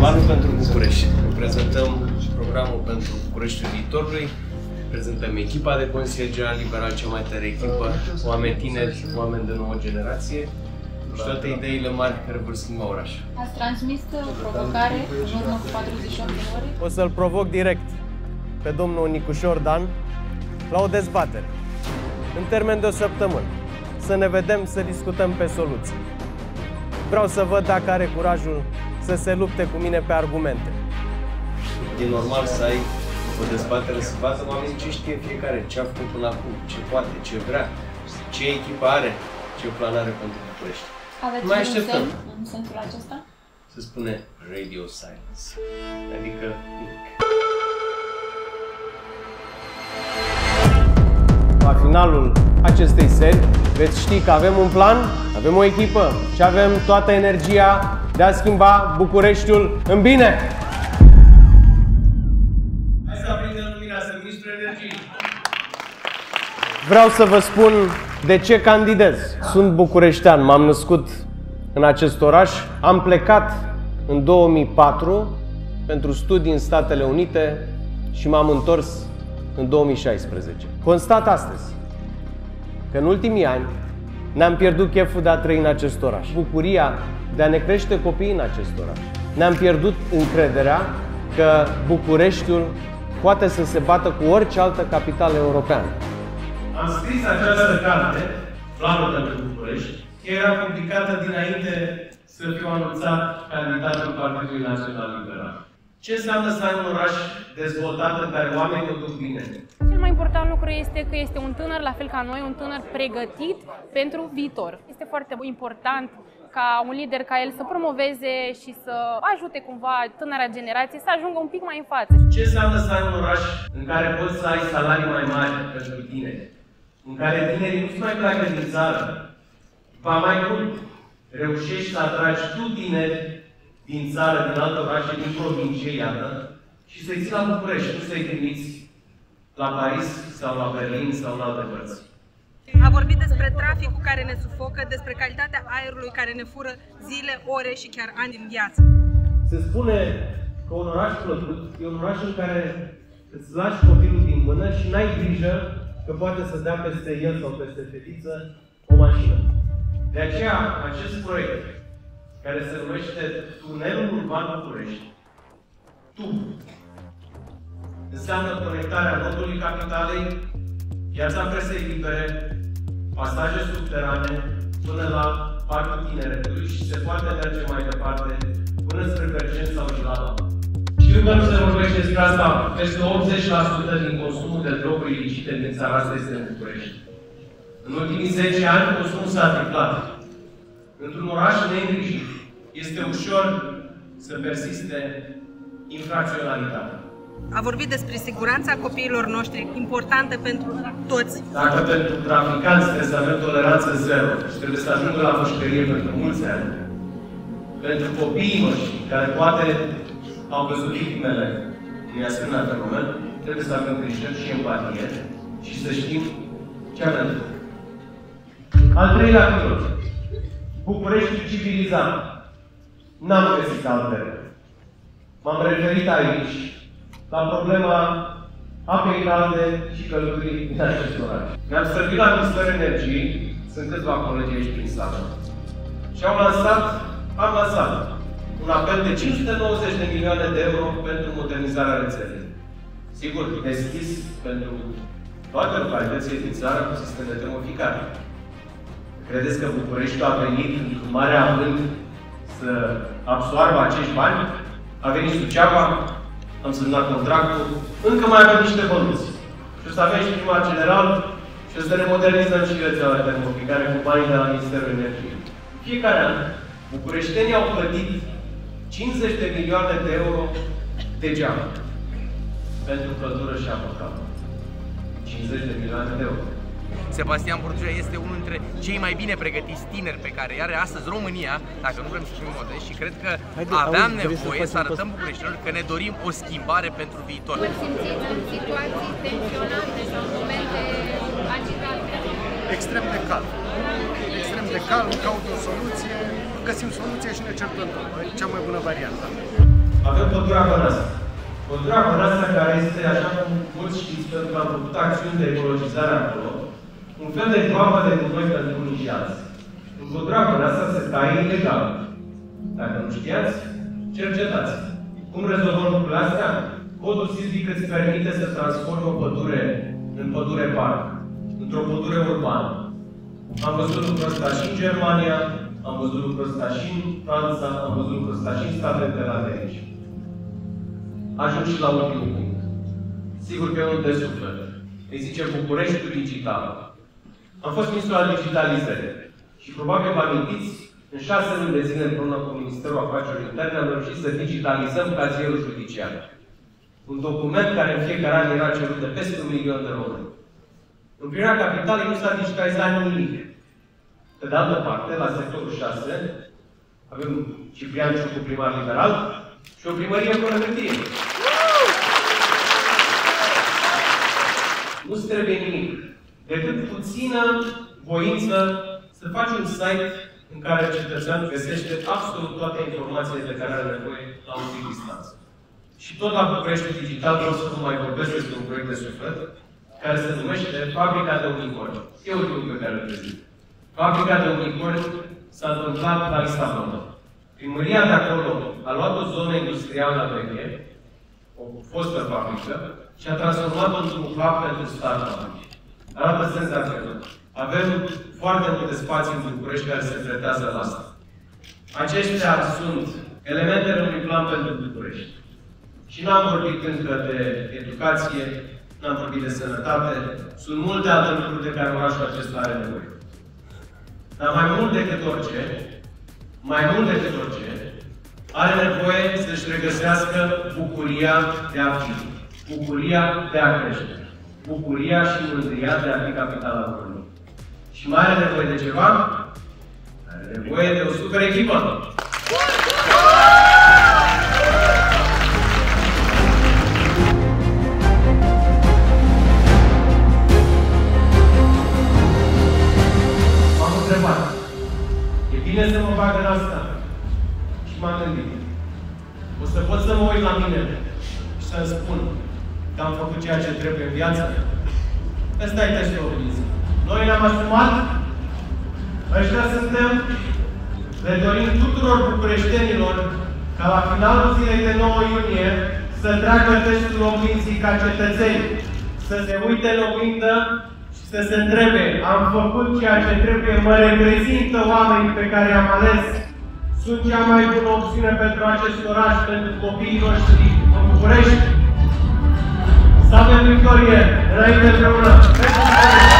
Planul pentru București. Prezentăm programul pentru Bucureștiul viitorului, prezentăm echipa de consilier liberal, cea mai tare echipă, oameni tineri, oameni de nouă generație și toate ideile mari care vor schimba orașul. Ați transmis provocare în urmă cu 48 de ore? O să-l provoc direct pe domnul Nicușor Dan la o dezbatere, în termen de o săptămână, să ne vedem, să discutăm pe soluții. Vreau să văd dacă are curajul să se lupte cu mine pe argumente. E normal să ai o dezbatere, să vadă oamenii ce știe fiecare, ce a făcut până acum, ce poate, ce vrea, ce echipă are, ce plan are pentru București. Aveți Mai un așteptăm. semn în sensul acesta? Se spune radio silence, adică nimic. La finalul acestei serii veți ști că avem un plan, avem o echipă și avem toată energia de a schimba Bucureștiul în bine. Hai să aprindem lumina, să ministrul energiei. Vreau să vă spun de ce candidez. Sunt bucureștean, m-am născut în acest oraș, am plecat în 2004 pentru studii în Statele Unite și m-am întors în 2016. Constat astăzi că în ultimii ani ne-am pierdut cheful de a trăi în acest oraș, bucuria de a ne crește copiii în acest oraș. Ne-am pierdut încrederea că Bucureștiul poate să se bată cu orice altă capitală europeană. Am scris această carte, Planul pentru București, era publicată dinainte să fiu anunțat candidatul Partidului Național Liberal. Ce înseamnă să ai un oraș dezvoltat în care oamenii o duc bine? Cel mai important lucru este că este un tânăr, la fel ca noi, un tânăr pregătit pentru viitor. Este foarte important ca un lider ca el să promoveze și să ajute cumva tânăra generație să ajungă un pic mai în față. Ce înseamnă să ai un oraș în care poți să ai salarii mai mari pentru tineri? În care tinerii nu-ți mai pleacă din țară? Ba mai mult, reușești să atragi tu tineri din țară, din alte orașe, din provincie, iată, și să-i ții la București, nu să-i trimiți la Paris sau la Berlin sau la alte părți. A vorbit despre traficul care ne sufocă, despre calitatea aerului care ne fură zile, ore și chiar ani din viață. Se spune că un oraș plăcut e un oraș în care îți lași copilul din mână și n-ai grijă că poate să dea peste el sau peste fetiță o mașină. De aceea, acest proiect, care se numește Tunelul Urban București, TUB, înseamnă conectarea nodului capitalei, piața presei libere, pasaje subterane, până la Parcul Tineretului și se poate merge mai departe până spre Bergen sau Gilava. Știu că nu se vorbește despre asta, peste 80% din consumul de droguri ilicite din țara asta este în București. În ultimii 10 ani, consumul s-a triplat. Într-un oraș neîngrijit, este ușor să persiste infracționalitatea. A vorbit despre siguranța copiilor noștri, importantă pentru toți. Dacă pentru traficanți trebuie să avem toleranță zero și trebuie să ajungă la pușcărie pentru mulți ani, pentru copiii noștri, care poate au văzut victimele unui asemenea fenomen, trebuie să avem grijă și empatie și să știm ce avem de făcut. Al treilea pilot. Bucureștiul civilizat. N-am găsit altele. M-am referit aici la problema apei calde și căldurii din acest oraș. Ne-am stabilit la Ministerul Energiei, sunt câțiva colegi aici prin sală, și am lansat un apel de 590 de milioane de euro pentru modernizarea rețelei. Sigur, deschis pentru toate localitățile din țară cu sistem de termoficare. Credeți că Bucureștiul a venit într-un mare avânt să absoarbă acești bani? A venit Suceava, am semnat contractul, încă mai avem niște bănuți. Și o să avem și primar general și o să ne modernizăm și rețeaua de termoficare cu banii de la Ministerul Energiei. Fiecare an, bucureștenii au plătit 50 de milioane de euro degeaba pentru căldură și apă caldă. 50 de milioane de euro. Sebastian Borgea este unul dintre cei mai bine pregătiți tineri pe care are astăzi România, dacă nu vrem să fim modești, și cred că aveam nevoie să arătăm bucureștinilor că ne dorim o schimbare pentru viitor. Vă simțiți în situații tensionante sau momente agitate? Extrem de calm. Extrem de calm, caut o soluție, găsim soluție și ne certăm. E cea mai bună variantă. avem pădurea Băneasa. Pădurea Băneasa, care este, așa cum mulți știți, pentru că am făcut acțiuni de ecologizare acolo, un fel de groapă de gunoi pentru unii și alții. În pădurea Băneasa se taie ilegal. Dacă nu știați, cercetați. Cum rezolvăm lucrurile astea? Codul silvic îți permite să transformi o pădure în pădure parc, într-o pădure urbană. Am văzut lucrul ăsta și în Germania, am văzut lucrul ăsta și în Franța, am văzut lucrul ăsta și în statele de la aici. Ajung și la ultimul punct. Sigur că e unul de suflet. Îi zice Bucureștiul digital. Am fost ministru al digitalizării. Și probabil vă amintiți, în 6 luni de zile împreună cu Ministerul Afacerilor Interne am reușit să digitalizăm cazierul judiciar. Un document care în fiecare an era cerut de peste 1 milion de români. În primerea capitalei nu s-a digitalizat nimic. Pe de altă parte, la sectorul 6, avem Ciprian Ciucu, primar liberal, și o primărie fără hârtie. Nu-ți trebuie nimic, decât puțină voință să faci un site în care cetățeanul găsește absolut toate informațiile de care are nevoie la un clic distanță. Și tot la București Digital vreau să vă mai vorbesc despre un proiect de suflet care se numește Fabrica de Unicorni. E ultimul pe care îl prezint. Fabrica de Unicorni s-a întâmplat la Lisabona. Primăria de acolo a luat o zonă industrială veche, o fostă fabrică, și a transformat-o într-un hub pentru start-up-uri. Arată senzațional. Avem foarte multe spații în București care se pretează la asta. Acestea sunt elementele unui plan pentru București. Și n-am vorbit încă de educație, n-am vorbit de sănătate, sunt multe alte lucruri de care orașul acesta are nevoie. Dar mai mult decât orice, are nevoie să-și regăsească bucuria de a fi, bucuria de a crește, bucuria și mândria de a fi capitala României. Și mai are nevoie de ceva? Are nevoie de o super echipă! M-am întrebat. E bine să mă bag în asta? Și m-am gândit. O să pot să mă uit la mine și să-mi spun că am făcut ceea ce trebuie în viață? Ăsta e testul oglinzii. Noi ne-am asumat, ăștia suntem, le dorim tuturor bucureștenilor ca la finalul zilei de 9 iunie să treacă testul oglinzii ca cetățeni, să se uite în oglindă și să se întrebe, am făcut ceea ce trebuie, mă reprezintă oamenii pe care i-am ales, sunt cea mai bună opțiune pentru acest oraș, pentru copiii noștri în București. Să avem victorie! Înainte împreună!